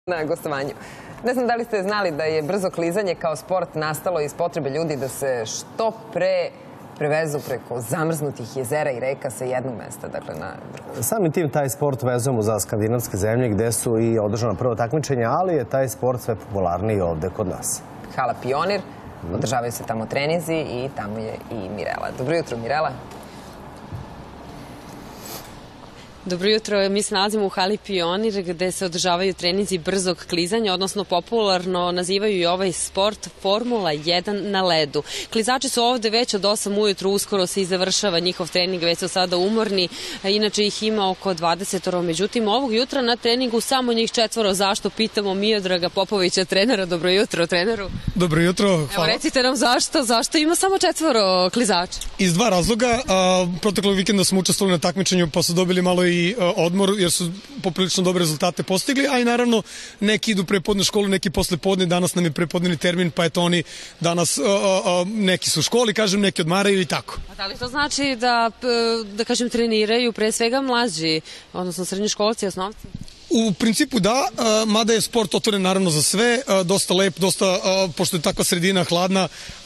na gostovanju. Ne znam da li ste znali da je brzo klizanje kao sport nastalo iz potrebe ljudi da se što pre prevezu preko zamrznutih jezera i reka sa jednog mesta, dakle na vrhu. Samim tim taj sport vezujemo za skandinavske zemlje gde su i održana prvo takmičenja, ali je taj sport sve popularniji ovde kod nas. Hala Pionir, održavaju se tamo treninzi i tamo je i Mirela. Dobro jutro, Mirela. Dobro jutro, mi se nalazimo u hali Pionir gde se održavaju treninzi brzog klizanja, odnosno popularno nazivaju i ovaj sport Formula 1 na ledu. Klizači su ovde već od 8 ujutru, uskoro se i završava njihov trening, već su sada umorni, inače ih ima oko 20, međutim ovog jutra na treningu samo njih 4. Zašto? Pitamo Miodraga Popovića, trenera. Dobro jutro, treneru. Dobro jutro, hvala. Evo recite nam zašto ima samo 4 klizača? Iz 2 razloga. Proteklog vikenda smo učestvovali na takmičenju pa su dobili malo i odmor jer su poprilično dobre rezultate postigli, a i naravno neki idu prepodne u školu, neki posle podne, danas nam je prepodnevni termin, pa eto oni danas, neki su u školi, kažem, neki odmaraju i tako. A da li to znači da kažem, treniraju pre svega mlađi, odnosno srednjoškolci, osnovci? U principu da, mada je sport otvoren naravno za sve, dosta lep, dosta, pošto je takva sredina hladna,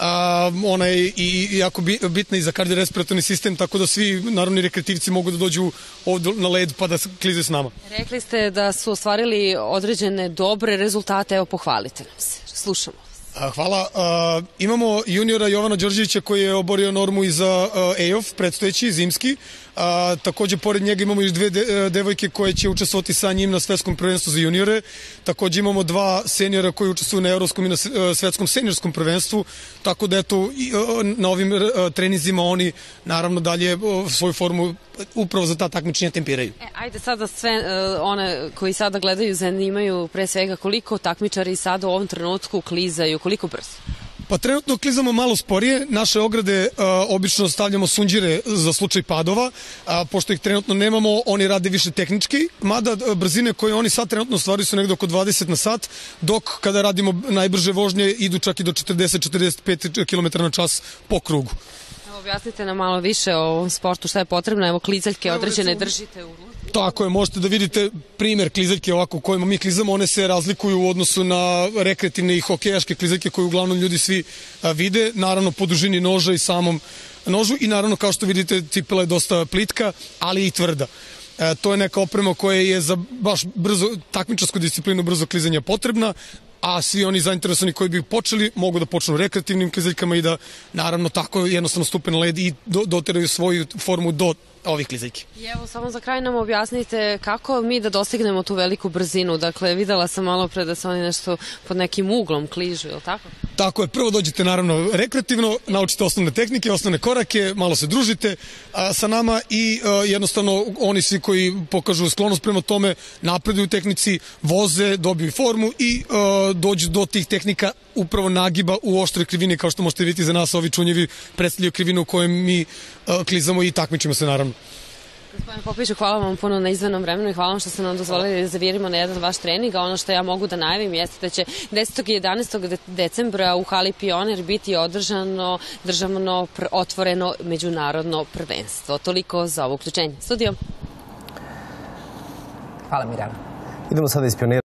ona je i jako bitna i za kardiorespiratorni sistem, tako da svi narodni rekreativci mogu da dođu ovdje na led pa da klizaju s nama. Rekli ste da su ostvarili određene dobre rezultate, evo pohvalite nam se, slušamo. Hvala. Imamo juniora Jovana Đorđevića koji je oborio normu i za EOF, predstojeći, zimski. Takođe, pored njega imamo još 2 devojke koje će učestvovati sa njim na svetskom prvenstvu za juniore. Takođe imamo 2 seniora koji učestvuju na evropskom i na svetskom seniorskom prvenstvu. Tako da eto, na ovim treninzima oni naravno dalje svoju formu upravo za ta takmičenja tempiraju. Ajde sada sve one koji sada gledaju zanimaju pre svega koliko takmičari sada u ovom trenutku klizaju, koliko brzo? Pa trenutno klizamo malo sporije, naše ograde obično stavljamo sunđire za slučaj padova, pošto ih trenutno nemamo, oni rade više tehnički, mada brzine koje oni sad trenutno stvaraju su negde oko 20 na sat, dok kada radimo najbrže vožnje idu čak i do 40-45 km na čas po krugu. Objasnite nam malo više o ovom sportu, šta je potrebno, evo klizaljke određene držite u ruci. Tako je, možete da vidite primer klizaljke ovako kojima mi klizamo, one se razlikuju u odnosu na rekreativne i hokejaške klizaljke koje uglavnom ljudi svi vide, naravno po dužini noža i samom nožu i naravno kao što vidite cipela je dosta plitka, ali i tvrda. To je neka oprema koja je za baš brzo takmičarsku disciplinu brzo klizanja potrebna, a svi oni zainteresovani koji bi počeli mogu da počnu rekreativnim klizaljkama i da naravno tako jednostavno stupe na led i doteraju svoju formu do ovih klizaljki. I evo samo za kraj nam objasnite kako mi da dostignemo tu veliku brzinu. Dakle, videla sam malo pre da se oni nešto pod nekim uglom kližu, je li tako? Tako je, prvo dođete naravno rekreativno, naučite osnovne tehnike, osnovne korake, malo se družite sa nama i jednostavno oni svi koji pokažu sklonost prema tome napreduju u tehnici, voze, dobiju formu i dođu do tih tehnika upravo nagiba u oštroj krivini, kao što možete vidjeti za nas ovi čunjevi predstavljaju krivinu u kojoj mi klizamo i takmičimo se naravno. Gospodine Popoviću, hvala vam puno na izdvojenom vremenu i hvala vam što ste nam dozvolili da zavirimo na jedan vaš trening, a ono što ja mogu da najavim jeste da će 10. i 11. decembra u hali Pionir biti održano državno otvoreno međunarodno prvenstvo. Toliko za ovo uključenje. Studio. Hvala, Mirela. Idemo sada iz Pionira.